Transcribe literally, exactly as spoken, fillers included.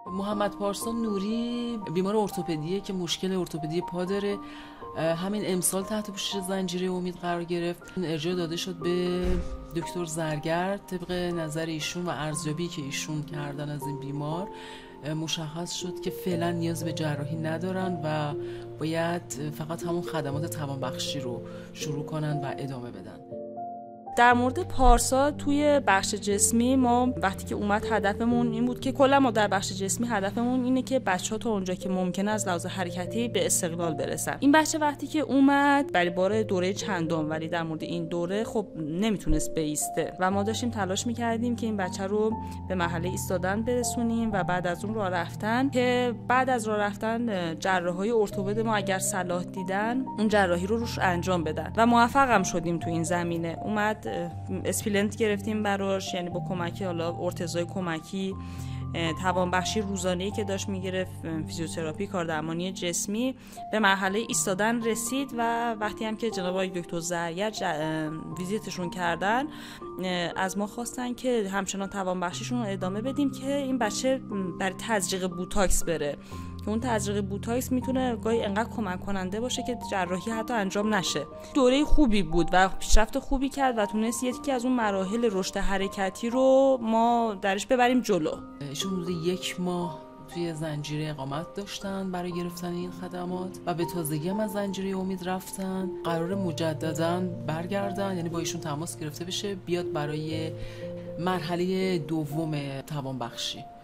محمد پارسا نوری بیمار ارتوپدیه که مشکل ارتوپدی پا داره. همین امسال تحت پوشش زنجیره امید قرار گرفت. ارجاع داده شد به دکتر زرگر. طبق نظر ایشون و ارزیابی که ایشون کردن از این بیمار مشخص شد که فعلا نیاز به جراحی ندارن و باید فقط همون خدمات توانبخشی رو شروع کنن و ادامه بدن. در مورد پارسا توی بخش جسمی ما وقتی که اومد هدفمون این بود که کلا ما در بخش جسمی هدفمون اینه که بچه‌ها تا اونجا که ممکنه از لحاظ حرکتی به استقلال برسن. این بچه وقتی که اومد برای بار دوره چندم، ولی در مورد این دوره خب نمیتونست بایسته و ما داشتیم تلاش میکردیم که این بچه رو به مرحله ایستادن برسونیم و بعد از اون راه رفتن، که بعد از راه رفتن جراحای ارتوپد ما اگر صلاح دیدن اون جراحی رو روش انجام بدن و موفق هم شدیم تو این زمینه. اومد اسپلنت گرفتیم براش، یعنی با کمکی حالا ارتزای کمکی، توانبخشی روزانه‌ای که داشت میگرفت، فیزیوتراپی، کاردرمانی جسمی، به مرحله ایستادن رسید و وقتی هم که جناب آقای دکتر زرگر ویزیتشون کردن از ما خواستن که همچنان توانبخشیشون رو ادامه بدیم که این بچه برای تزریق بوتاکس بره، که اون تزریق بوتاکس میتونه گاهی انقدر کمک کننده باشه که جراحی حتی انجام نشه. دوره خوبی بود و پیشرفت خوبی کرد و تونست یکی از اون مراحل رشد حرکتی رو ما درش ببریم جلو. ایشون حدود یک ماه توی زنجیره اقامت داشتن برای گرفتن این خدمات و به تازگی هم از زنجیره امید رفتن. قرار مجدداً برگردن، یعنی با ایشون تماس گرفته بشه بیاد برای مرحله دوم توانبخشی.